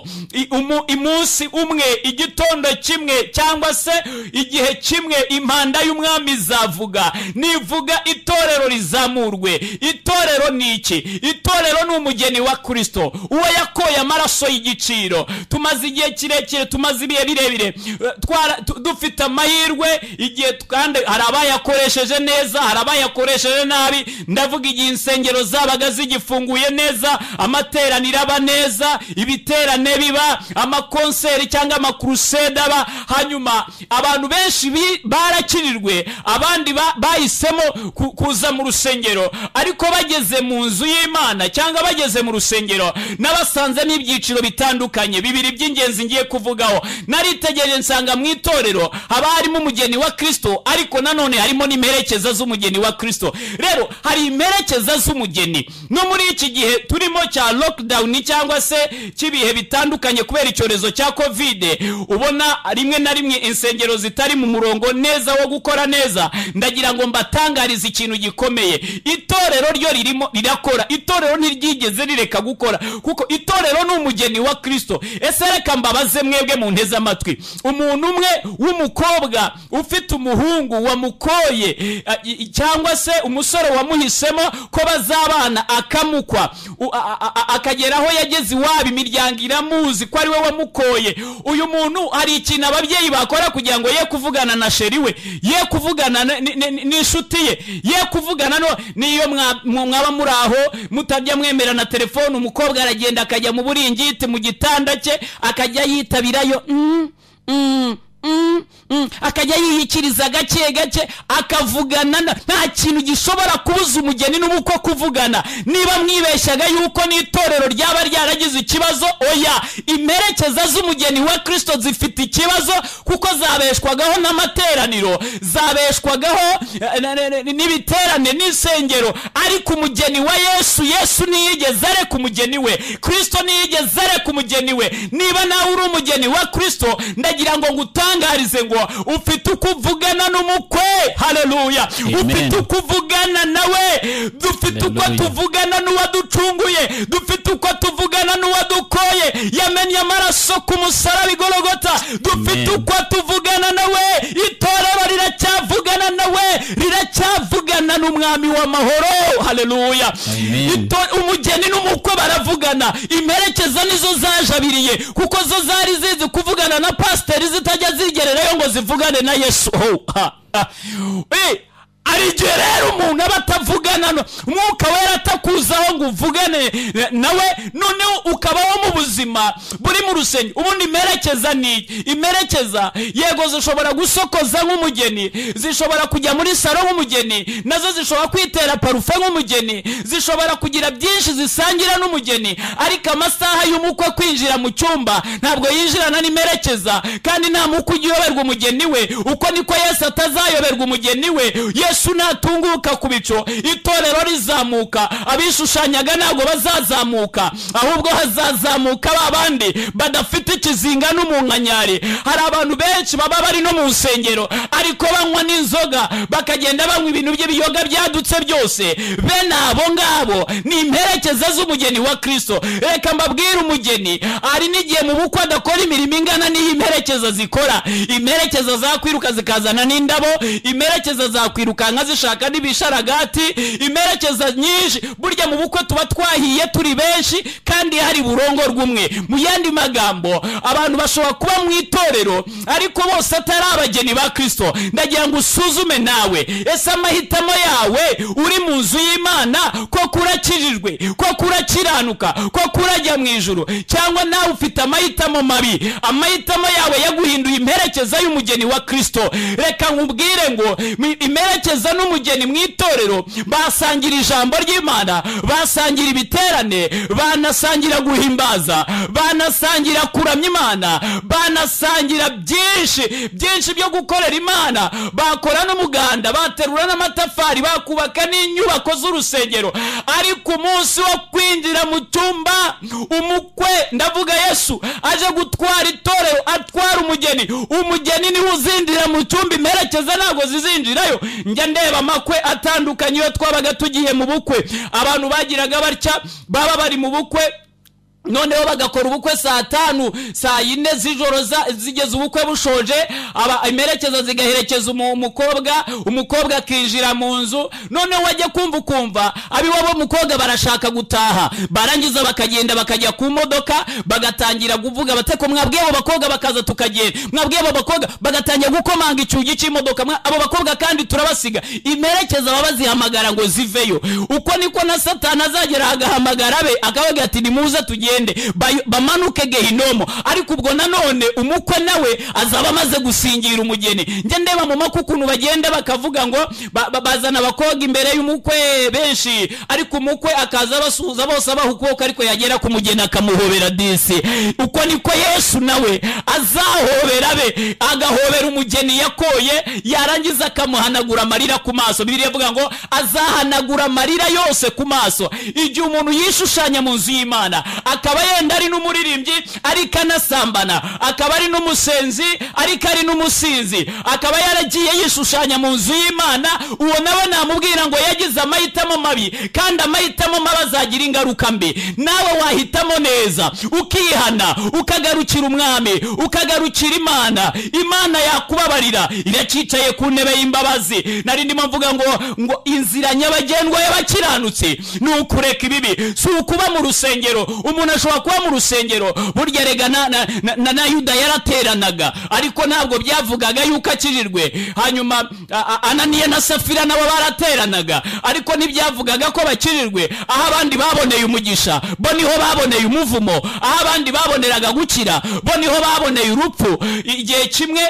umunsi umwe, igitondo kimwe, cyangwa se igihe kimwe, impanda y'umwami izavuga. Nivuga itorero rizamurwe. Itorero ni iki? Itorero ni umugeni wa Kristo, uwo yakoye amaraso y'igiciro. Tumaze igihe kirekire, tumaze ibihe birebire dufite amahirwe, igihe kandi hari abayakoresheje neza, hari abayakoresheje nabi. Ndavuga igihe insengero zabaga zigifunguye neza, amateraniro aba neza, ibiterane biba, amakonseri cyangwa amakrusede aba, hanyuma abantu benshi barakirirwe, abandi bahisemo kuza mu rusengero. Ariko bageze mu nzu y'Imana cyangwa bageze mu rusengero, nabasanze n'ibyiciro bitandukanye. Bibiri by'ingenzi ngiye kuvugaho. Naritegereje nsanga mu itorero haba harimo umugeni wa Kristo, ariko nanone harimo n'imperekeza z'umugeni wa Kristo. Rero hari imperekeza z'umugeni. No muri iki gihe turimo cya lockdown cyangwa se kibihe bitandukanye kubera icyorezo cya covid, ubona rimwe na rimwe insengero zitari mu murongo neza wo gukora neza. Ndagira ngo mbatangarize ikintu gikomeye, itorero ryo ririmo rirakora, itorero ntiryigeze rireka gukora, kuko itorero ni umugeni wa Kristo. Ese reka mbabaze mwebwe mu nteze amatwi, umuntu umwe w'umukobwa ufite umuhungu wamukoye cyangwa se umusore wamuhisemo ko bazabana akamukwa, akagera aho yageze iwabo imiryango iramuzi ko ari we wamukoye, uyu muntu hari ikintu ababyeyi bakora kugira ngo ye kuvugana na sheri we, ye kuvugana n'inshuti ye, ye kuvugana no niyo mwaba muri aho mutajya mwemera na telefone, umukobwa aragenda akajya mu buringiti mu gitanda cye akajya yitabirayo mm, mm, mm, mm. akajya yiyikiriza gake gake akavugana, nta kintu gishobora kubuza umugeni n'umukwe kuvugana. Niba mwibeshyaga yuko n'itorero ryaba ryaragize ikibazo, oya, imperekeza z'umugeni wa Kristo zifite ikibazo, kuko zabeshwagaho n'amateraniro, zabeshwagaho n'ibiterane n'isengero, ariko umugeni wa Yesu, Yesu niyigeze areka umugeni we, Kristo niyigeze areka umugeni we. Niba nawe uri umugeni wa Kristo, ndagira ngo ngutangarize ngo ufite ukuvugana n'umukwe. Haleluya. Ufite ukuvugana nawe, dufite uko tuvugana n'uwaducunguye, dufite uko tuvugana n'uwadukoye, yamenye amaraso ku musaraba Golgotha, dufite uko tuvugana nawe. Itorero riracyavugana nawe, riracyavugana n'umwami w'amahoro. Haleluya. Umugeni n'umukwe baravugana, imperekeza nizo zajabiriye, kuko zo zari zizi kuvugana na pasiteri zitajya zigererayo ngo zivugane na Yesu. Oh, ha, ha. Eh, ari igihe rero umuntu aba atavugana, umwuka wera atakuzaho ngo uvugane nawe, noneho ukabaho mu buzima buri mu rusenge. Ubundi imperekeza ni imperekeza, yego zishobora gusokoza nk'umugeni, zishobora kujya muri salo nk'umugeni, nazo zishobora kwitera parufe nk'umugeni, zishobora kugira byinshi zisangira n'umugeni, ariko amasaha y'umukwe kwinjira mu cyumba ntabwo yinjirana n'imperekeza, kandi nta mukwe ujya uyoberwa umugeni we, uko niko Yesu atazayoberwa umugeni we. Yesu natunguka ku bico, itorero rizamuka, abishushanyaga ntabwo bazazamuka, ahubwo hazazamuka babandi badafite ikizinga n'umunkanyari. Hari abantu benshi baba bari no mu rusengero ariko banywa n'inzoga, bakagenda banywa ibintu by'ibiyoga byadutse byose. Bene abo ngabo ni imperekeza z'umugeni wa Kristo. Reka mbabwire, umugeni ari n'igihe mu bukwe adakora imirimo ingana n'iyi imperekeza zikora. Imperekeza zakwiruka zikazana n'indabo, imperekeza zakwiruka nka zishaka n'ibisharagati, imperekeza nyinshi. Burya mu bukwe tuba twahiye turi benshi kandi hari burongo rw'umwe. Mu yandi magambo, abantu bashobora kuba mu itorero ariko bose atari abageni ba Kristo. Ndagira ngo usuzume nawe, ese amahitamo yawe uri mu nzu y'Imana ko kurakijijwe, ko kurakiranuka, ko kurajya mu ijuru, cyangwa nawe ufite amahitamo mabi, amahitamo yawe yaguhinduye imperekeza y'umugeni wa Kristo. Reka nkubwire ngo imperekeza n'umugeni mu itorero basangira ijambo ry'Imana, basangira ibiterane, banasangira guhimbaza, banasangira kuramya Imana, banasangira byinshi byinshi byo gukorera Imana, bakora n'umuganda, baterura n'amatafari, bakubaka n'inyubako z'urusengero. Ariko umunsi wo kwinjira mu cyumba, umukwe, ndavuga Yesu, aje gutwara itorero, atwara umugeni, umugeni niwe uzindira mu cyumba, imperekeza ntabwo zizinjirayo. Njya ndeba amakwe atandukanye iyo twabaga tugiye mu bukwe, abantu bagiraga batya, baba bari mu bukwe, noneho bagakora ubukwe saa tanu saa yine z'ijoro zigeze ubukwe bushoje, aba imperekeza zigaherekeza umukobwa, umukobwa akinjira mu nzu. Noneho wajya kumva kumva abiwabo umukobwa barashaka gutaha, barangiza bakagenda bakajya ku modoka, bagatangira kuvuga bateko mwabwiye abo bakobwa bakaza tukagenda, mwabwiye abo bakobwa bagatangira gukomanga icyugi cy'imodoka, abo bakobwa kandi turabasiga. Imperekeza baba zihamagara ngo ziveyo. Uko niko na Satani azagera agahamagara be akavuga ati nimuze tugende bamanuke Gehinomo. Ariko ubwo nanone umukwe nawe azaba amaze gusingira umugeni. Nje ndeba mu makuru ukuntu bagenda bakavuga ngo bazana abakobwa imbere y'umukwe benshi, ariko umukwe akaza basuhuza bose abaha ukuboko, ariko yagera ku mugeni akamuhobera disi. Uko niko Yesu nawe azahobera be, agahobera umugeni yakoye, yarangiza akamuhanagura amarira ku maso. Bibiliya ivuga ngo azahanagura amarira yose ku maso. Igihe umuntu yishushanya mu nzu y'Imana aka akaba yenda ari n'umuririmbyi ariko anasambana, akaba ari n'umusenzi ariko ari n'umusinzi, akaba yaragiye yishushanya mu nzu y'Imana, uwo nawe namubwira ngo yagize amahitamo mabi, kandi amahitamo mabi azagira ingaruka mbi. Nawe wahitamo neza ukihana, ukagarukira umwami, ukagarukira Imana. Imana yakubabarira, iracicaye ku ntebe y'imbabazi. Nari ndimo mvuga ngo ngo inzira nyabagendwa y'abakiranutse ni ukureka ibibi, si ukuba mu rusengero. Umuntu ashobora kuba mu rusengero, burya rega na, na, na, na Yuda yarateranaga, ariko ntabwo byavugaga yuko akijijwe. Hanyuma Ananiya na Safira nabo barateranaga, ariko ntibyavugaga ko bakijijwe. Aho abandi baboneye umugisha, bo niho baboneye umuvumo. Aho abandi baboneraga gukira, bo niho baboneye urupfu. Igihe kimwe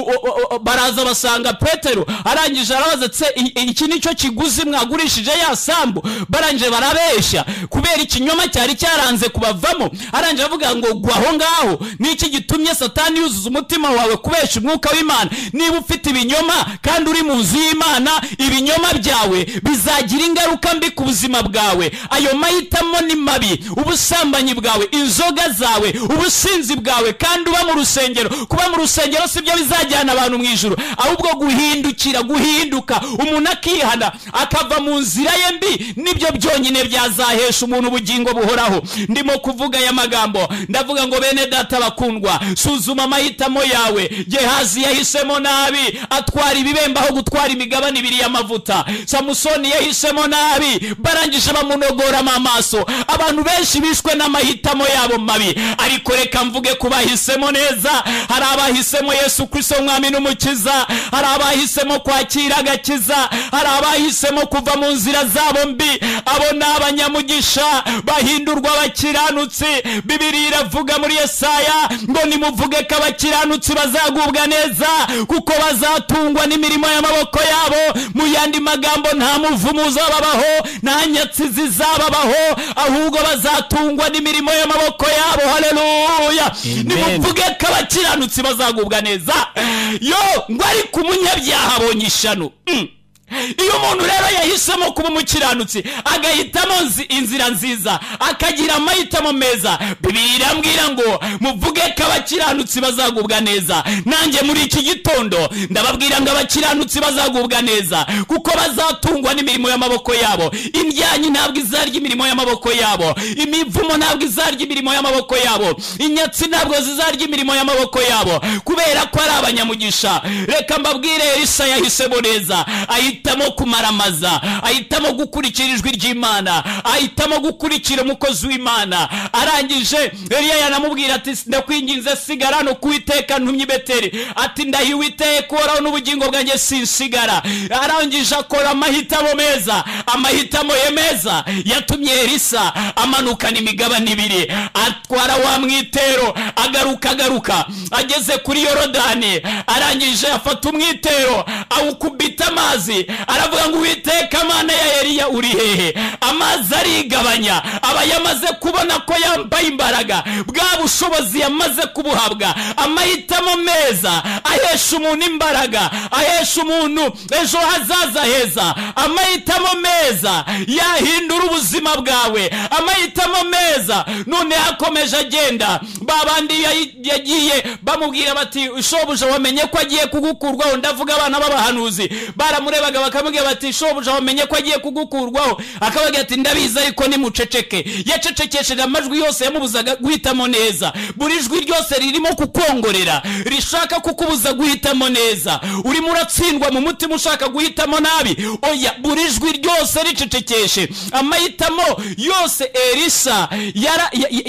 baraza basanga Petero arangije arabaza ati iki nicyo kiguzi mwagurishije ya sambu? Barangije barabeshya kubera ikinyoma cyari cyaranze kubavamo. Arangije avuga ngo gwaho ngaho, niki gitumye Satani yuzuza umutima wawe kubesha umwuka w'Imana? Niba ufite ibinyoma kandi uri mu nzu y'Imana, ibinyoma byawe bizagira ingaruka mbi ku buzima bwawe. Ayo mahitamo ni mabi, ubusambanyi bwawe, inzoga zawe, ubusinzi bwawe, kandi uba mu rusengero. Kuba mu rusengero sibyo bizajyana abantu mu ijuru, ahubwo guhindukira, guhinduka, umuntu akihana akava mu nzira ye mbi, nibyo byonyine byazahesha umuntu ubugingo buhoraho. Ndimo kuvuga aya magambo, ndavuga ngo bene data bakundwa, suzuma amahitamo yawe. Gehazi yahisemo nabi, atwara ibibembe aho gutwara imigabane ibiri y'amavuta. Samusoni yahisemo nabi, barangije bamunogoramo amaso. Abantu benshi bishwe n'amahitamo yabo mabi, ariko reka mvuge kubahisemo neza. Hari abahisemo Yesu Kristo umwami n'umukiza, hari abahisemo kwakira agakiza, hari abahisemo kuva mu nzira zabo mbi. Abo ni abanyamugisha, bahindurwa abakiranutsi. Bibiliya iravuga muri Yesaya ngo nimuvuge ko abakiranutsi bazagubwa neza, kuko bazatungwa n'imirimo y'amaboko yabo. Mu yandi magambo, nta muvumo uzababaho, nta nyatsi zizababaho, ahubwo bazatungwa n'imirimo y'amaboko yabo. Haleluya! Nimuvuge ko abakiranutsi bazagubwa neza. Yo ngo ariko umunyabyaha abonye ishano. mm. Iyo umuntu rero yahisemo kuba umukiranutsi, agahitamo inzira nziza, akagira amahitamo meza, Bibiliya irambwira ngo muvuge ko abakiranutsi bazagubwa neza. Nanjye muri iki gitondo ndababwira ngo abakiranutsi bazagubwa neza, kuko bazatungwa n'imirimo y'amaboko yabo. Indyanyi ntabwo izarya imirimo y'amaboko yabo, imivumo ntabwo izarya imirimo y'amaboko yabo, inyatsi ntabwo zizarya imirimo y'amaboko yabo, kubera ko ari abanyamugisha. Reka mbabwire, Elisa yahisemo neza, ahitamo kumaramaza, ahitamo gukurikira ijwi ry'Imana, ahitamo gukurikira umukozi w'Imana. Arangije Eliya yanamubwira ati ndakwinginze sigara no kuwiteka ntumye i Beteli, ati ndahiwe iteka uhoraho n'ubugingo bwanjye sinsigara. Arangije akora amahitamo meza. Amahitamo ye meza yatumye Elisa amanukana imigabane ibiri, atwara wa mwitero, agaruka agaruka ageze kuri Yorodani. Arangije afata umwitero awukubita amazi, aravuga ngo Uwiteka Mana ya Eliya uri hehe? Amazi arigabanya, aba yamaze kubona ko yambaye imbaraga, bwa bushobozi yamaze kubuhabwa. Amahitamo meza ahesha umuntu imbaraga, ahesha umuntu ejo hazaza heza. Amahitamo meza yahindura ubuzima bwawe. Amahitamo meza none yakomeje agenda. Babandi yagiye bamubwira bati shobuja wamenye ko agiye kugukurwaho, ndavuga abana b'abahanuzi, baramurebaga bakamubwira bati shobuja wamenye ko agiye kugukurwaho, akabaga ati ndabiza ariko nimuceceke. Yacecekesheje amajwi yose yamubuzaga guhitamo neza. Buri jwi ryose ririmo kukongorera, rishaka kukubuza guhitamo neza. Urimo uratsindwa mu mutima ushaka guhitamo nabi, oya, buri jwi ryose ricecekeshe. Amahitamo yose Elisa yara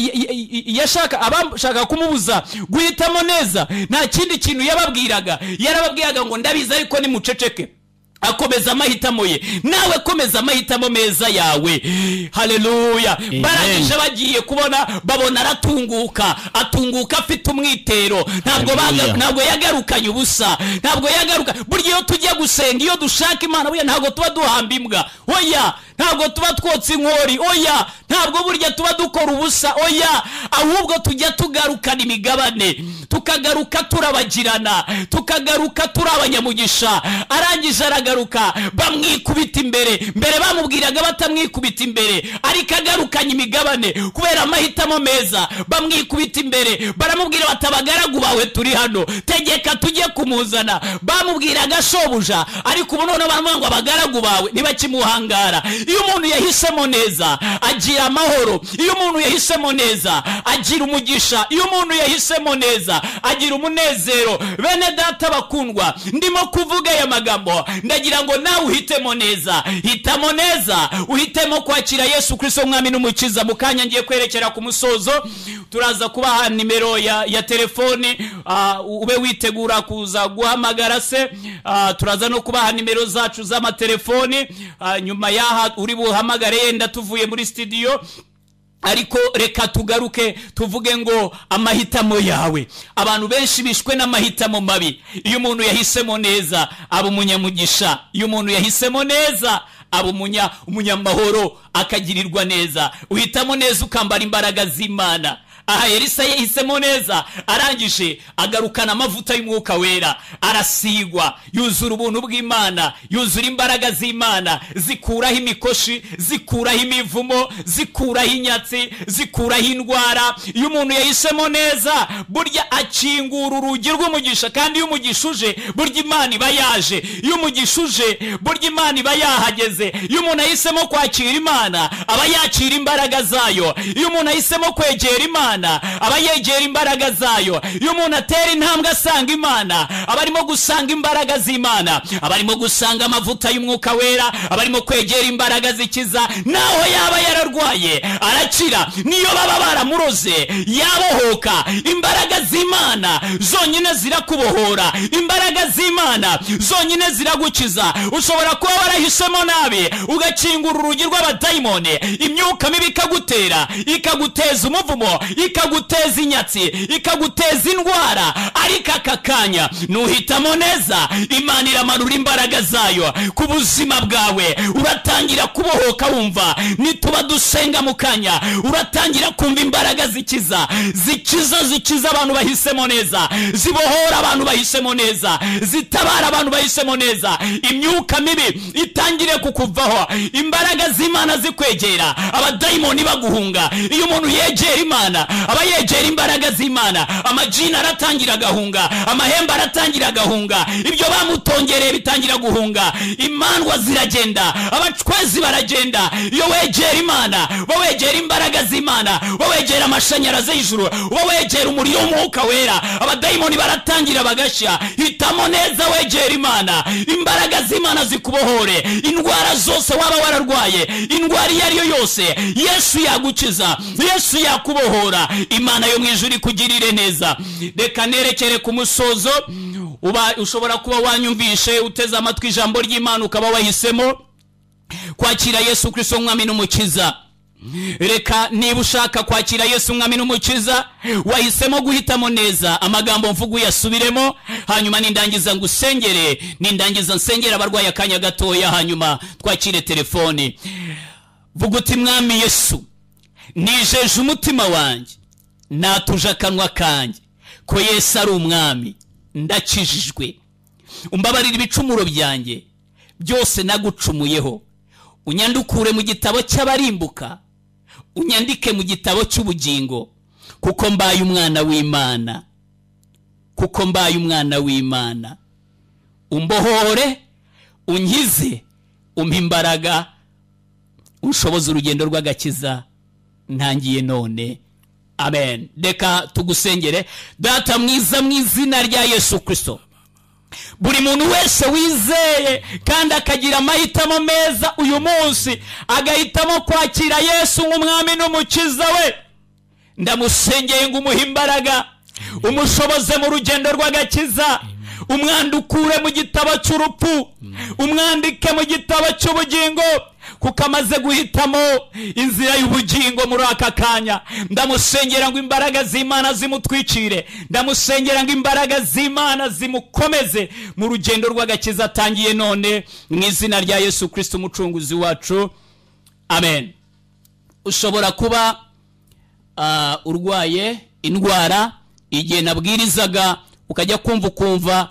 yashaka abashaka kumubuza guhitamo neza, nta kindi kintu yababwiraga. Yarababwiraga ngo ndabiza ariko nimuceceke. Akomeza amahitamo ye. Nawe komeza amahitamo meza yawe. Haleluya! Barangije bagiye kubona, babona aratunguka, atunguka afite umwitero. Ntabwo ntabwo yagarukanye ubusa, ntabwo yagaruka. Buryo iyo tujya gusenga, iyo dushaka Imana, buya ntabwo tuba duhamba imbwa. Oya, ntabwo tuba twotsa inkori, oya, ntabwo burya tuba dukora ubusa, oya, ahubwo tujya tugarukana imigabane, tukagaruka turabagirana, tukagaruka turi abanyamugisha. Arangije aragaruka, bamwikubita imbere. Mbere bamubwiraga batamwikubita imbere, ariko agarukanye imigabane kubera amahitamo meza. Bamwikubita imbere, baramubwira batabagaragu bawe turi hano, tegeka tujye kumuzana. Bamubwiraga shobuja, ariko ubu none baravuga ngo abagaragu bawe ntibakimuhangara. Iyo umuntu yahisemo neza agira amahoro, iyo umuntu yahisemo neza agira umugisha, iyo umuntu yahisemo neza agira umunezero. Bene data bakundwa, ndimo kuvuga aya magambo ndagira ngo nawe uhitemo neza. Hitamo neza, uhitemo kwakira Yesu Kristo umwami n'umukiza. Mukanya ngiye kwerekera ku musozo, turaza kubaha nimero ya, ya telefoni, uh, ube witegura kuza guhamagara se. Uh, turaza no kubaha nimero zacu z'amatelefoni, uh, nyuma yaha uri buhamagare yenda tuvuye muri studio. Ariko reka tugaruke tuvuge ngo amahitamo yawe. Abantu benshi bishwe n'amahitamo mabi. Iyo umuntu yahisemo neza aba umunyamugisha, iyo umuntu yahisemo neza aba umunya umunyamahoro, akagirirwa neza. Uhitamo neza ukambara imbaraga z'Imana. Aha Elisa yahisemo neza, arangije agarukana amavuta y'umwuka wera, arasigwa, yuzura ubuntu bw'Imana, yuzura imbaraga z'Imana, zikuraho imikoshi, zikuraho imivumo, zikuraho inyatsi, zikuraho indwara. Iyo umuntu yahisemo neza burya akingura urugi rw'umugisha, kandi iyo umugisha uje burya Imana iba yaje. Iyo umugisha uje burya Imana iba yahageze. Iyo umuntu ahisemo kwakira Imana aba yakira imbaraga zayo. Iyo umuntu ahisemo kwegera Imana aba yegera imbaraga zayo. Iyo umuntu atera intambwe asanga Imana aba arimo gusanga imbaraga z'Imana, aba arimo gusanga amavuta y'umwuka wera, aba arimo kwegera imbaraga zikiza. Naho yaba yararwaye arakira, niyo baba baramuroze yabohoka. Imbaraga z'Imana zonyine zirakubohora, imbaraga z'Imana zonyine ziragukiza. Ushobora kuba warahisemo nabi ugakingura urugi rw'abadayimoni, imyuka mibi ikagutera, ikaguteza umuvumo, ikaguteza inyatsi, ikaguteza indwara. Ariko aka kanya nuhitamo neza, Imana iramanura imbaraga zayo ku buzima bwawe. Uratangira kubohoka wumva. Nituba dusenga mu kanya uratangira kumva imbaraga zikiza, zikiza zikiza abantu bahisemo neza, zibohora abantu bahisemo neza, zitabara abantu bahisemo neza. Imyuka mibi itangire kukuvaho, imbaraga z'Imana zikwegera, abadayimoni baguhunga. Iyo umuntu yegera Imana aba yegera imbaraga z'Imana, amajina aratangira gahunga, amahembe aratangira gahunga, ibyo bamutongereye bitangira guhunga, imandwa ziragenda, abacwezi baragenda. Iyo wegera Imana, wegera imbaraga z'Imana, wegera amashanyarazi y'ijuru, wegera umuriro w'umwuka wera, abadayimoni baratangira bagashya. Hitamo neza, wegera Imana, imbaraga z'Imana zikubohore. Indwara zose waba wararwaye, indwara iyo ari yo yose, Yesu yagukiza, Yesu yakubohora. Imana yo mwijuru ikugirire neza. Reka nerekere ku musozo. Uba ushobora kuba wanyumvishe uteze amatwi ijambo ry'Imana, ukaba wahisemo kwakira Yesu Kristo umwami n'umukiza. Reka niba ushaka kwakira Yesu umwami n'umukiza, wahisemo guhitamo neza, amagambo mvugu yasubiremo, hanyuma nindangiza ngusengere, nindangiza nsengera abarwaye akanya gatoya, hanyuma twakire telefoni. Vuga uti: Mwami Yesu, nijeje umutima wanjye, natuje akanwa kanjye ko Yesu ari umwami, ndakijijwe. Umbabarira ibicumuro byanjye byose nagucumuyeho, unyandukure mu gitabo cy'abarimbuka, unyandike mu gitabo cy'ubugingo, kuko mbaye umwana w'Imana, kuko mbaye umwana w'Imana. Umbohore, unkize, umpa imbaraga, unshoboza urugendo rw'agakiza ntangiye none. Amen. Reka tugusengere. Data mwiza, mu izina rya Yesu Kristo, buri muntu wese wizeye kandi akagira amahitamo meza uyu munsi, agahitamo kwakira Yesu nk'umwami n'umukiza we, ndamusengeye ngo umuhe imbaraga, umushoboze mu rugendo rw'agakiza, umwandukure mu gitabo cy'urupfu, umwandike mu gitabo cy'ubugingo, kuko amaze guhitamo inzira y'ubugingo muri aka kanya. Ndamusengera ngo imbaraga z'Imana zimutwikire, ndamusengera ngo imbaraga z'Imana zimukomeze mu rugendo rw'agakiza atangiye none, mu izina rya Yesu Kristo umucunguzi wacu. amen. Ushobora kuba uh, urwaye indwara, igihe nabwirizaga ukajya kumva kumva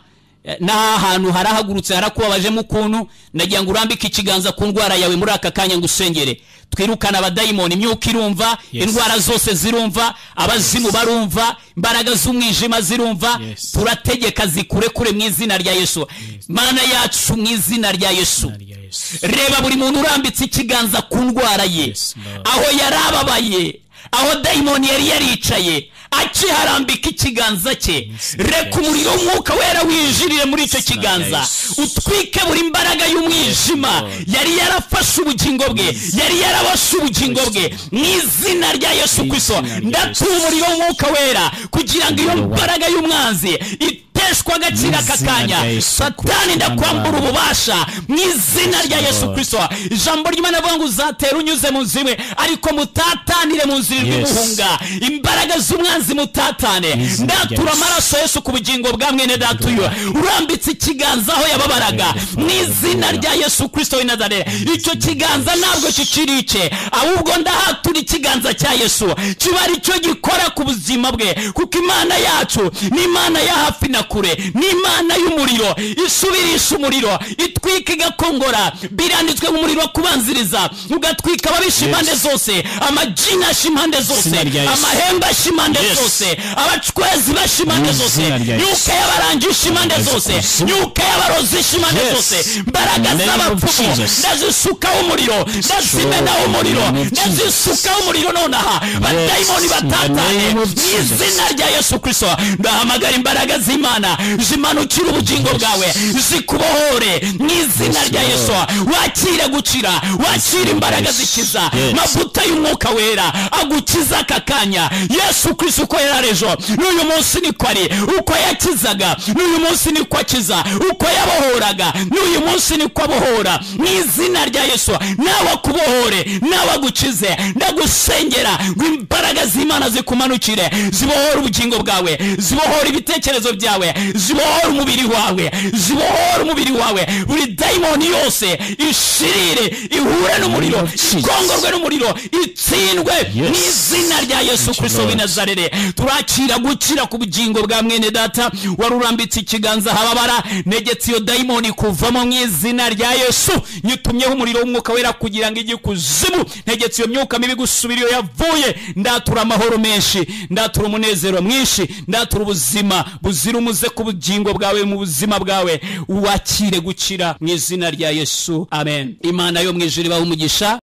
na hantu harahagurutse harakubabaje mu kuntu, nagira ngo urambike ikiganza ku ndwara yawe muri aka kanya ngusengere. Twirukana abadayimoni, imyuka irumva, yes. Indwara zose zirumva, abazimu barumva, imbaraga z'umwijima zirumva, yes. Turategeka zikure kure mu izina rya Yesu, yes. Mana yacu mu izina rya Yesu, yes. Reba buri muntu urambitse ikiganza ku ndwara ye, yes, aho yarababaye, aho dayimoni yari yaricaye, akiharambika ikiganza cye, reka umuriro w'umwuka wera winjirire muri icyo kiganza, utwike buri mbaraga y'umwijima yari yarafashe ubugingo bwe, yari yarabashe ubugingo bwe mu izina rya Yesu Kristo. Ndatuye umuriro w'umwuka wera kugira ngo iyo mbaraga y'umwanzi iteshwa agaciro aka kanya. Satani ndakwambura ububasha mu izina rya Yesu Kristo. Ijambo ry'Imana rivuga ngo uzatera unyuze mu nzira imwe, ariko mutatanire mu nzira y'umuhunga. Imbaraga z'umwanzi mutatane. Ndatura amaraso Yesu ku bugingo bwa mwene datuyo urambitse ikiganza aho yababaraga mu izina rya Yesu Kristo w'i Nazareti. Icyo kiganza ntabwo kikirice, ahubwo ndahatura ikiganza cya Yesu kiba ari cyo gikora ku buzima bwe, kuko Imana yacu ni Imana ya hafi na kure, ni Imana y'umuriro, isubirisha umuriro, itwika igakongora. Biranditswe mu muriro kubanziriza ugatwika ababisha impande zose, amajina ashimande zose, amahembe ashimande zose, abacwezi bashimande zose, nyuka y'abarangisha impande zose, nyuka y'abarozi ishimande zose, mbaraga z'abapfumu ndazisukaho umuriro, ndazimenaho umuriro, ndazisukaho umuriro nonaha. Badayimoni batatane mu izina rya Yesu Kristo. Ndahamagara imbaraga z'Imana zimanukira ubugingo bwawe, zikubohore mu izina rya Yesu. Wakire gukira, wakire imbaraga zikiza, mavuta y'umwuka wera agukiza aka kanya. Yesu Kristo uko yararejo n'uyu munsi niko ari, uko yakizaga n'uyu munsi niko akiza, uko yabohoraga n'uyu munsi niko abohora mu izina rya Yesu. Nawe akubohore, nawe agukize. Ndagusengera ngo imbaraga z'Imana zikumanukire, zibohora ubugingo bwawe, zibohora ibitekerezo byawe, zibohora umubiri wawe, zibohora umubiri wawe. Buri dayimoni yose ishirire, ihure n'umuriro, ikongorwe n'umuriro, itsindwe mu izina rya Yesu Kristo w'i Nazareti. Turakira gukira ku bugingo bwa mwene data warurambitse ikiganza hababara, negetse iyo dayimoni kuvamo mu izina rya Yesu. Nyutumyeho umuriro w'umwuka wera kugira ngo ijye kuzimu, negetse iyo myuka mibi gusubira iyo yavuye. Ndatura amahoro menshi, ndatura umunezero mwinshi, ndatura ubuzima buzira umuze ku bugingo bwawe, mu buzima bwawe. Wakire gukira mu izina rya Yesu, amen. Imana yo mu ijuru ibahe umugisha.